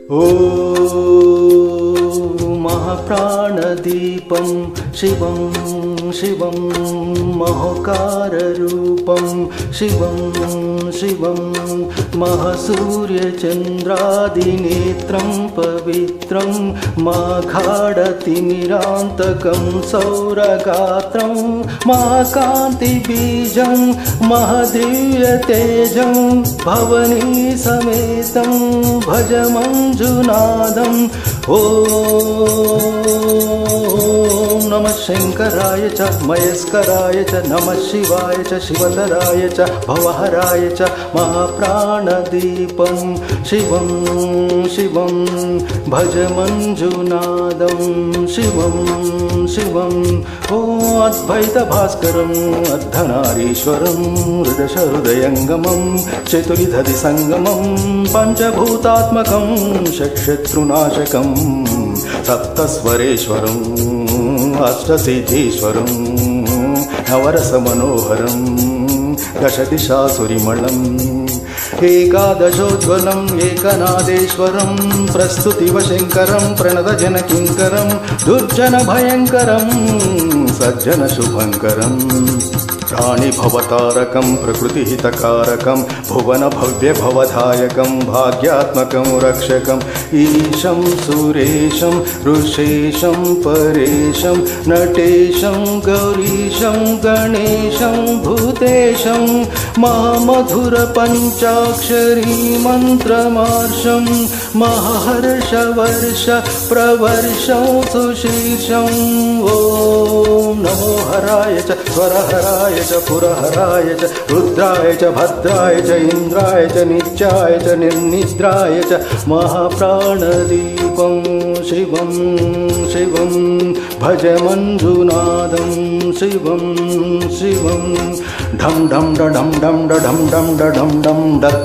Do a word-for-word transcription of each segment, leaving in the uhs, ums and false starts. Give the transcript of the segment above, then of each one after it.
महाप्राणदीपं शिवं शिवं महोकाररूपं शिवं शिवं महासूर्यचन्द्रादिनेत्रं पवित्रं माघाडतिमिरान्तकं सौरगात्रं महाकान्तिबीजं महदिव्यतेजं भवनीसमेतं भज मञ्जुनादम् ॐ नमः शङ्कराय च मयस्कराय च नमः शिवाय च शिवतराय च भवहराय च महाप्राणदीपं शिवं शिवं भज मञ्जुनादं शिवं शिवं ॐ अद्वैतभास्करम् अर्धनारीश्वरं हृदयशहृदयङ्गमं चतुर्विधसङ्गमं पञ्चभूतात्मकं षट्शत्रुनाशकं सप्तस्वरेश्वरम् अष्टसिद्धीश्वरं नवरसमनोहरं दशदिशासुरिमलम् एकादशोज्ज्वलम् एकनादेश्वरं प्रस्तुतिवशङ्करं प्रणतजनकिङ्करं दुर्जनभयङ्करं सज्जनशुभङ्करं प्राणिभवतारकं प्रकृतिहितकारकं भुवनभव्यभवधायकं भाग्यात्मकं रक्षकम् ईशं सुरेशं ऋषेशं परेशं नटेशं गौरीशं गणेशं भूतेशं महामधुरपञ्चाक्षरी मन्त्रमार्षं महर्षवर्ष प्रवर्षं सुशीर्षं ॐ नमो हराय च स्वरहराय च पुरहराय च रुद्राय च भद्राय च इन्द्राय च नित्याय च निर्निद्राय च महाप्राणदीपं शिवं शिवं भज मञ्जुनादं शिवं शिवं ढं ढं डं डं डं डं डं डं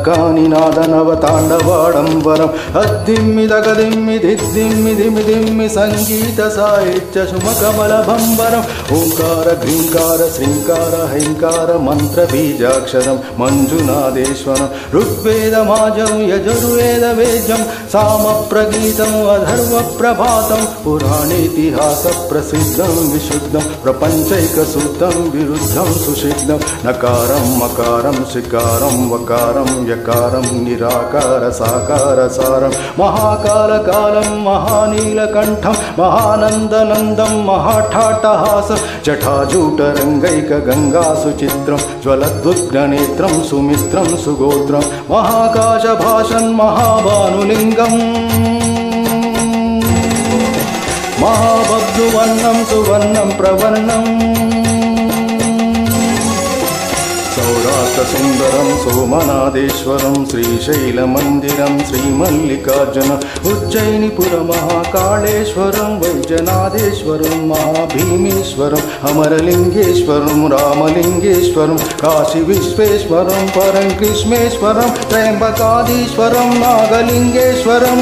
डक्कानिनादनवताण्डवाडम्बरम् अद्दिम्मिदगदिम्मि दिद्दिम्मि दिमि दिम्मि सङ्गीतसाहित्य सुमकमलभम्बरम् ओङ्कार घ्रीङ्कार श्रीङ्कार हैङ्कार मन्त्रबीजाक्षरं मञ्जुनादेश्वरं ऋग्वेदमाजं यजुर्वेदवेद्यं सामप्रगीतम् अधर्वप्रभातं पुराणेतिहासप्रसिद्धं विशुद्धं प्रपञ्चैकसूत्रं विरुद्धं सुसिद्धं नकारं मकारं शिकारं वकारं यकारं निराकार साकार सारं महाकालकालं महानीलकण्ठं महानन्दनन्दं महाठाटहासं जटाजूटरङ्गैकगङ्गासुचित्रं ज्वलद्वुग्ननेत्रं सुमित्रं सुगोत्रं महाकाशभाषं महाभानुलिङ्गम् महाबब्धुवर्णं सुवर्णं प्रवर्णम् सौराष्ट्रसुन्दरं सोमनाथेश्वरं श्रीशैलमन्दिरं श्रीमल्लिकार्जुन उज्जयिनीपुरमहाकाळेश्वरं वैजनाथेश्वरं महाभीमेश्वरम् अमरलिङ्गेश्वरं रामलिङ्गेश्वरं काशीविश्वेश्वरं परङ्कृष्णेश्वरं त्र्यम्बकाधीश्वरं नागलिङ्गेश्वरं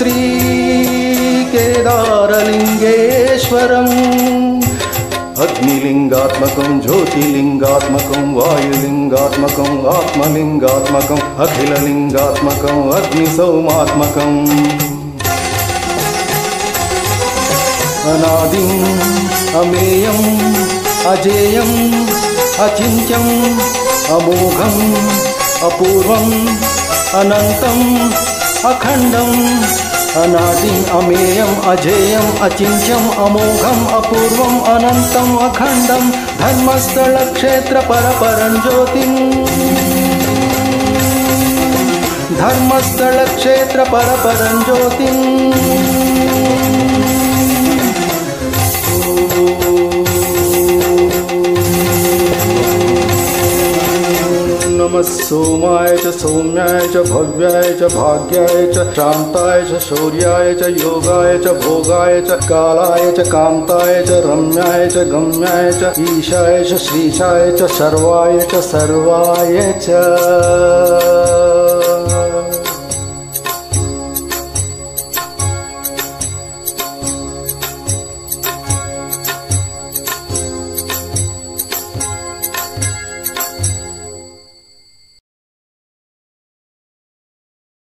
श्रीकेदारलिङ्गेश्वरम् अग्निलिङ्गात्मकं ज्योतिलिङ्गात्मकं वायुलिङ्गात्मकं आत्मलिङ्गात्मकं अखिललिङ्गात्मकं अग्निसौमात्मकम् अनादिं अमेयं अजेयं अचिन्त्यं अमोघं अपूर्वं अनन्तं अखण्डं अनादिं अमेयं अजेयं अचिन्त्यम् अमोघम् अपूर्वम् अनन्तम् अखण्डं धर्मस्थलक्षेत्रपरपरं ज्योतिं धर्मस्थलक्षेत्रपरपरं ज्योतिं नमः सोमाय च सौम्याय च भव्याय च भाग्याय च शान्ताय च शौर्याय च योगाय च भोगाय च कालाय च कान्ताय च रम्याय च गम्याय च ईशाय च श्रीशाय च सर्वाय च सर्वाय च